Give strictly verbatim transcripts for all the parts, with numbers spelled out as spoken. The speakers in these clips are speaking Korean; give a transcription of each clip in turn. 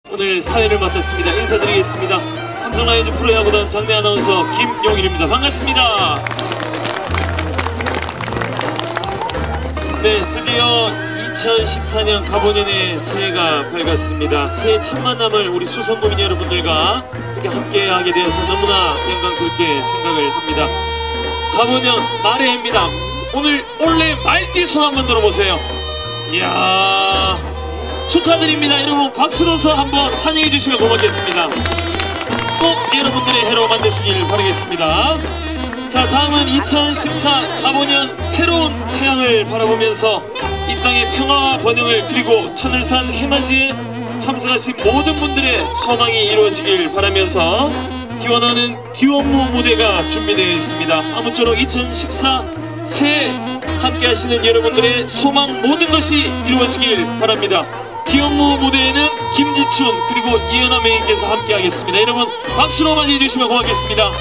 오늘 사회를 맡았습니다. 인사드리겠습니다. 삼성 라이온즈 프로야구단 장내 아나운서 김용일입니다. 반갑습니다. 네, 드디어 이천십사 년 갑오년의 새해가 밝았습니다. 새해 첫 만남을 우리 수성구민 여러분들과 이렇게 함께하게 되어서 너무나 영광스럽게 생각을 합니다. 갑오년 말의 해입니다. 오늘 올해 말띠 손 한번 들어보세요. 이야, 축하드립니다. 여러분 박수로서 한번 환영해 주시면 고맙겠습니다. 꼭 여러분들의 해로 만드시길 바라겠습니다. 자, 다음은 이천십사 갑오년 새로운 태양을 바라보면서 이 땅의 평화와 번영을 그리고 천을산 해맞이에 참석하신 모든 분들의 소망이 이루어지길 바라면서 기원하는 기원무 무대가 준비되어 있습니다. 아무쪼록 이천십사 새해 함께 하시는 여러분들의 소망 모든 것이 이루어지길 바랍니다. 기원무 무대에는 김지춘 그리고 이은하 매니저께서 함께 하겠습니다. 여러분 박수로 맞이해 주시면 고맙겠습니다.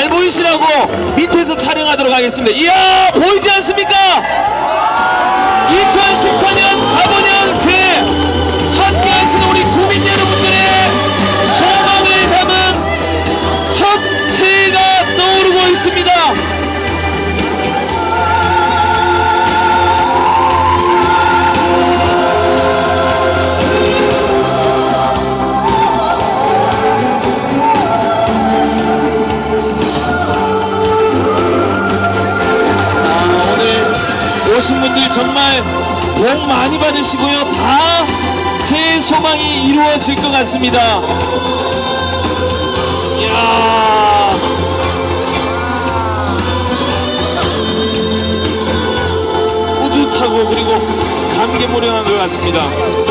잘 보이시라고 밑에서 촬영하도록 하겠습니다. 이야, 보이지 않습니까? 이천십사 년 가보년 새해 함께 하시는 우리 구민 여러분들의 소망을 담은 첫 새해가 떠오르고 있습니다. 오신 분들 정말 복 많이 받으시고요. 다 새해 소망이 이루어질 것 같습니다. 이야, 뿌듯하고 그리고 감개무량한 것 같습니다.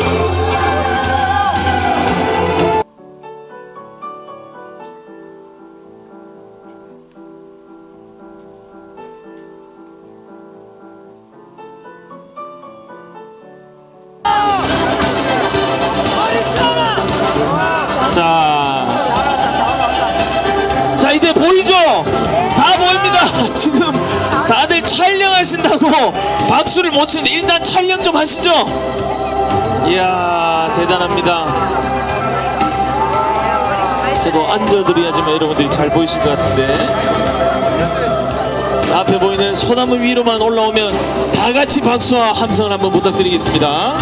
자, 자 이제 보이죠? 다 보입니다. 지금 다들 촬영하신다고 박수를 못 치는데 일단 촬영 좀 하시죠. 이야, 대단합니다. 저도 앉아드려야지만 여러분들이 잘 보이실 것 같은데. 자, 앞에 보이는 소나무 위로만 올라오면 다 같이 박수와 함성을 한번 부탁드리겠습니다.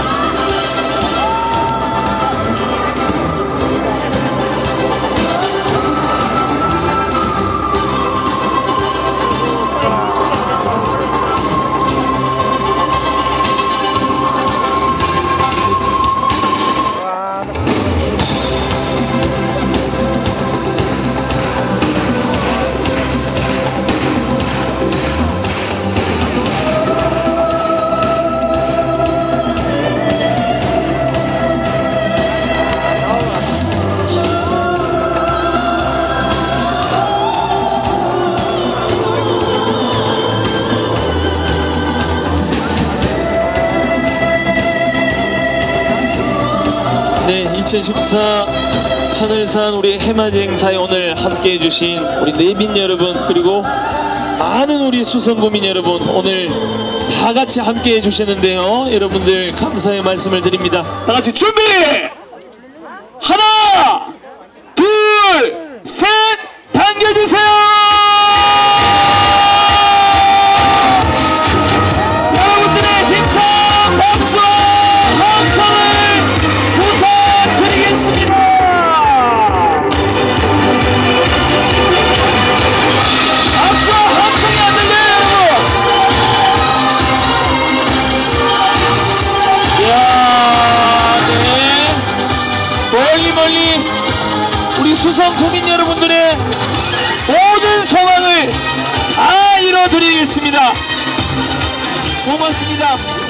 네, 이천십사 천을산 우리 해맞이 행사에 오늘 함께 해주신 우리 내빈 여러분, 그리고 많은 우리 수성구민 여러분, 오늘 다 같이 함께 해주셨는데요. 여러분들 감사의 말씀을 드립니다. 다 같이 준비! 하나, 둘, 셋, 당겨주세요! 멀리 우리 수성 구민 여러분들의 모든 소망을 다 이뤄드리겠습니다. 고맙습니다.